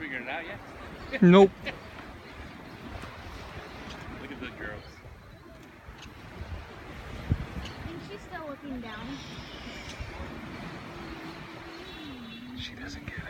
figured it out yet? Nope. Look at the girls. And she's still looking down. She doesn't get it.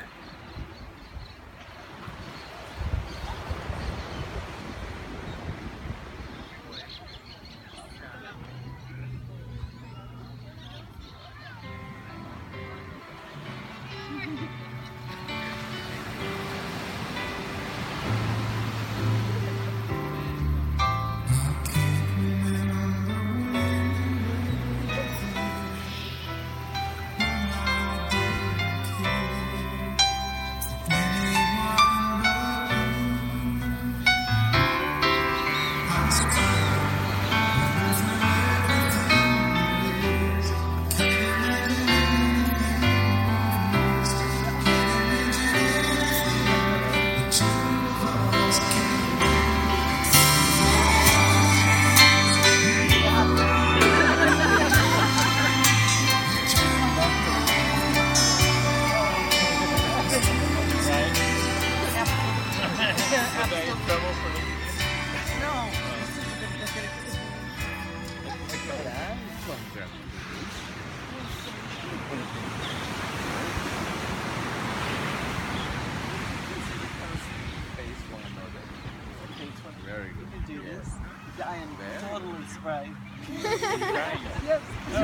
Very good. You can do this. I am totally spry. Yes.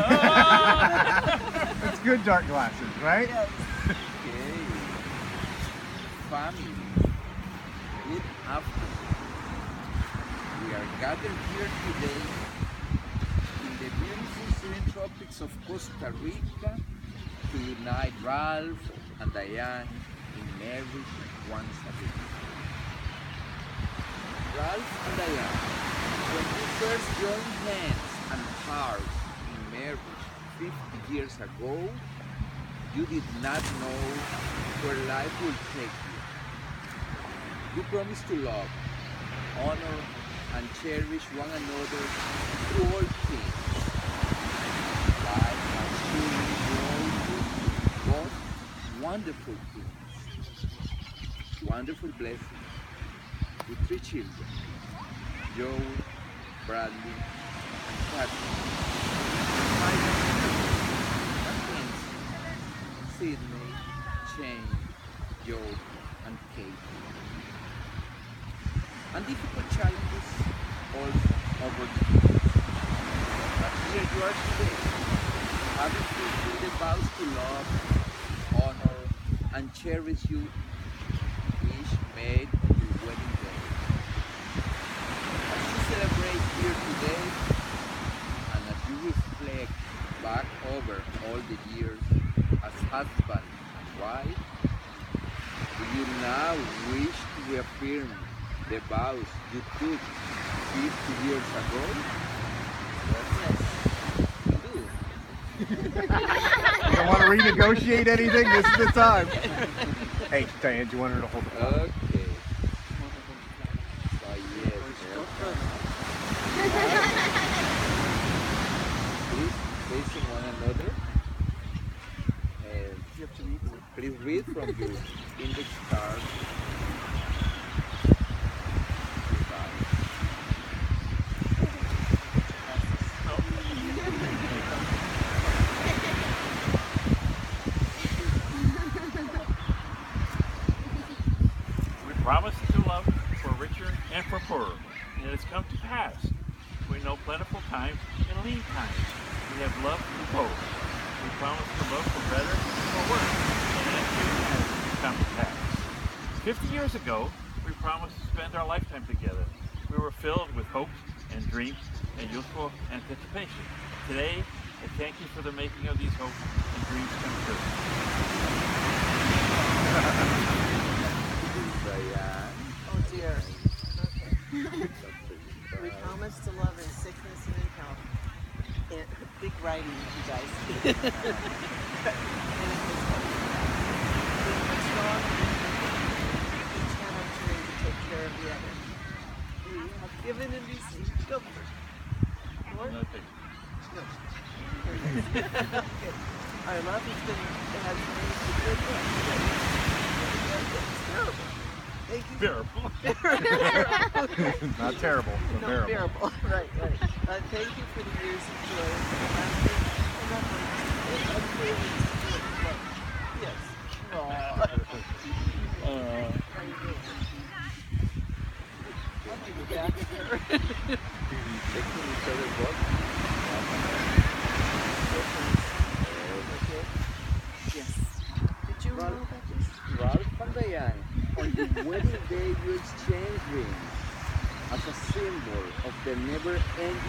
That's good dark glasses, right? Yes. Okay. Family. Good afternoon. We are gathered here today in the beautiful serene tropics of Costa Rica to unite Ralph and Diane in marriage once again. Ralph and Diane, when you first joined hands and hearts in marriage 50 years ago, you did not know where life would take you. You promised to love, honor, and cherish one another through all things. Life has surely brought you both wonderful things, wonderful blessings, with 3 children, Joey, Bradley, and Catherine. And twins, Sydney, Shane, Joe, and Kate. And difficult challenges also over the years. But here you are today, having fulfilled the vows to love, honor, and cherish you each made on your wedding day. As you celebrate here today, and as you reflect back over all the years as husband and wife, do you now wish to reaffirm the vows you took 50 years ago? Yes, you do. You don't want to renegotiate anything? This is the time. Hey, Diane, do you want her to hold the phone? Okay. So yes, please facing one another. You have to read. Please read from your index card. Promise to love for richer and for poorer, and it has come to pass. We know plentiful times and lean times. We have loved you both. We promise to love for better and for worse, and it too has come to pass. 50 years ago, we promised to spend our lifetime together. We were filled with hopes and dreams and youthful anticipation. Today, I thank you for the making of these hopes and dreams come true. Oh dear. Okay. We promise to love in sickness and in health. And big writing, you guys. And in physical. Being strong and each have our turn to take care of the other. We have given and received. Go first. Lord? Nothing. No. Okay. Our love has been, it has made a good one. It's terrible. bearable. Not terrible, but No, bearable. bearable. Right, right. Thank you for the years of joy and laughter and memories. Yes. Aww. Taking each other's book. Yes. Did you know about this? Ralph and Diane, on the wedding day you exchange rings as a symbol of the never-ending